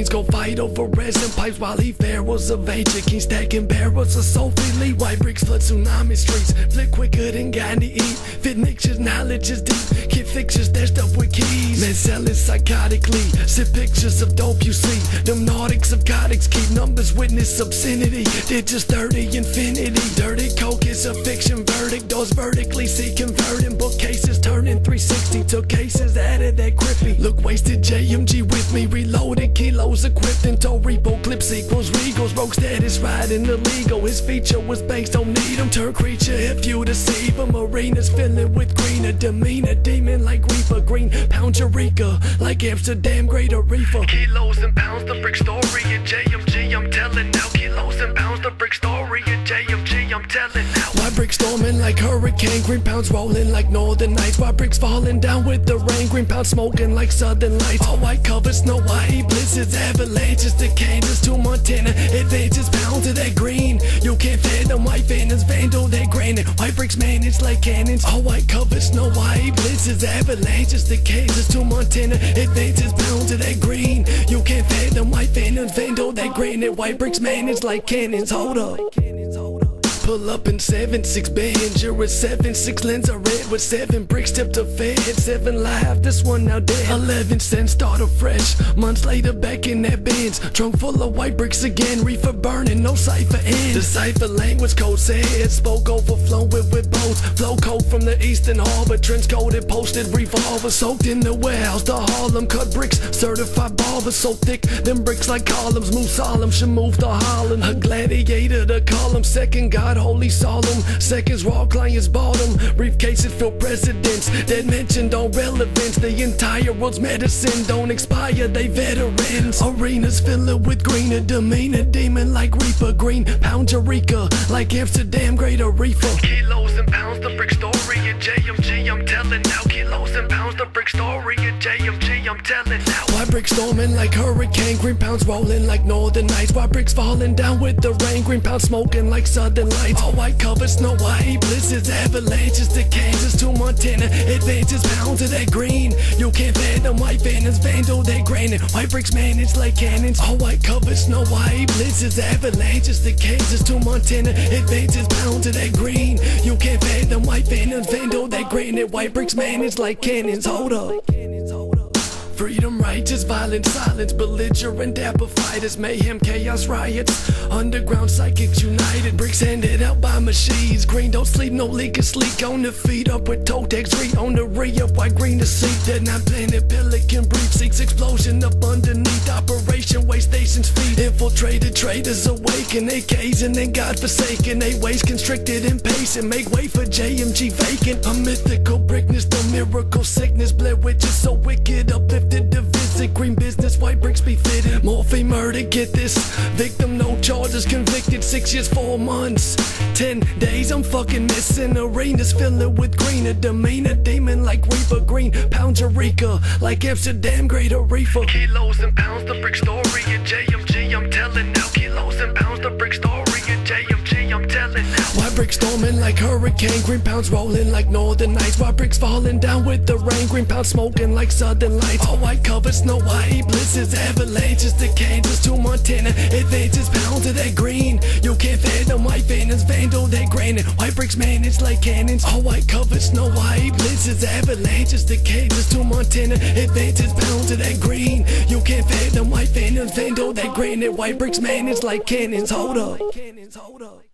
Queens go fight over resin pipes while he fair was of age. King stacking barrels of Sophie Lee. White bricks flood tsunami streets. Flip quicker than Gandhi eat. Fit mixtures, knowledge is deep. Kid fixtures dashed up with keys. Men selling psychotically. Sip pictures of dope you see. Them Nordics of Codex keep numbers witness obscenity. They're just 30 infinity. Dirty coke is a fiction verdict. Doors vertically see converting. Bookcases turning 360. Took cases added that crippy. Look wasted JMG with me. Reloaded kilos equipped into repo clips equals regals. Broke status riding illegal. His feature was banks don't need him. Turn creature if you deceive him. Arenas filling with greener demeanor. Demon like Reaper. Green pound Eureka. Like Amsterdam greater reefer. Kilos and pounds the brick story in JMG. I'm telling now. Kilos and pounds the brick story in JMG. I'm telling now. Why bricks storming like hurricane? Green pounds rolling like northern nights. Why bricks falling down with the rain? Green pounds smoking like southern lights. All white covers, snow white blizzards, avalanches to Kansas to Montana. Advances pound to that green. You can't fathom white phantoms, vandal that granite. White bricks managed like cannons. All white covers, snow white blizzards, avalanches to Kansas to Montana. Advances pound to that green. You can't fathom white phantoms, vandal that granite. White bricks managed like cannons. Hold up. Pull up in 7-6 bands, you're a 7-6 lens, I red with 7 bricks tipped to fed, 7 live, this one now dead. 11 cents started fresh, months later back in that Benz. Trunk full of white bricks again, reefer burning, no cipher end. The cipher language code said, spoke overflowing with boats. Flow coat from the eastern harbor, trench coated, posted revolver. Soaked in the warehouse, the Harlem cut bricks, certified barber so thick, them bricks like columns. Move solemn, should move to Holland. A gladiator to call him, second God holy solemn. Seconds raw clients bought them. Briefcases fill presidents that mentioned on relevance. The entire world's medicine don't expire, they veterans. Arenas filling with greener demeanor. Demon like Reaper. Green pound Eureka like Amsterdam greater reefer. Kilos and pounds the brick story in JMG. I'm telling now. Kilos and pounds the brick story in JMG. I'm telling now. Why bricks storming like hurricane? Green pounds rolling like northern nights. Why bricks falling down with the rain? Green pounds smoking like southern lights. All white covers, snow white blizzards, avalanches to Kansas to Montana. Advances pound to that green. You can't fathom white phantoms, vandal that granite. White bricks managed like cannons. All white covers, snow white blizzards, avalanches to Kansas to Montana. Advances pound to that green. You can't fathom white phantoms, vandal that granite. White bricks managed like cannons. Hold up. Freedom, righteous, violent, silence, belligerent, dapper fighters, mayhem, chaos, riots, underground psychics united, bricks handed out by machines. Green don't sleep, no leak is sleek on the feet, up with toe tags, read on the re-up, white green to seat, dead not planet, pelican brief, seeks explosion up underneath, operation, way stations feed, infiltrated traders awaken, AKs and then God-forsaken, they ways constricted and pacing, make way for JMG vacant, a mythical brickness, the miracle sickness, bled witches so wicked, uplifted to visit green business, white bricks be fitted. Morphine murder, get this. Victim, no charges, convicted 6 years, 4 months. 10 days, I'm fucking missing. Arenas filling with greener demeanor. Demon like Reaper, green pound Eureka like Amsterdam greater reefer. Kilos and pounds the brick story in JMG. I'm telling now. Kilos and pounds the brick story in JMG. I'm telling now. Why bricks storming like hurricane? Green pounds rolling like northern nights. Why bricks falling down with the rain? Green pounds smoking like southern lights. All white covers, snow white blizzards, avalanches to Kansas to Montana. Advances pound to that green. You can't fathom white phantoms, vandal that granite. White bricks managed like cannons. All white covers, snow white blizzards, avalanches to Kansas to Montana. Advances pound to that green. You can't fathom white phantoms, vandal that granite. White bricks managed like cannons. Hold up.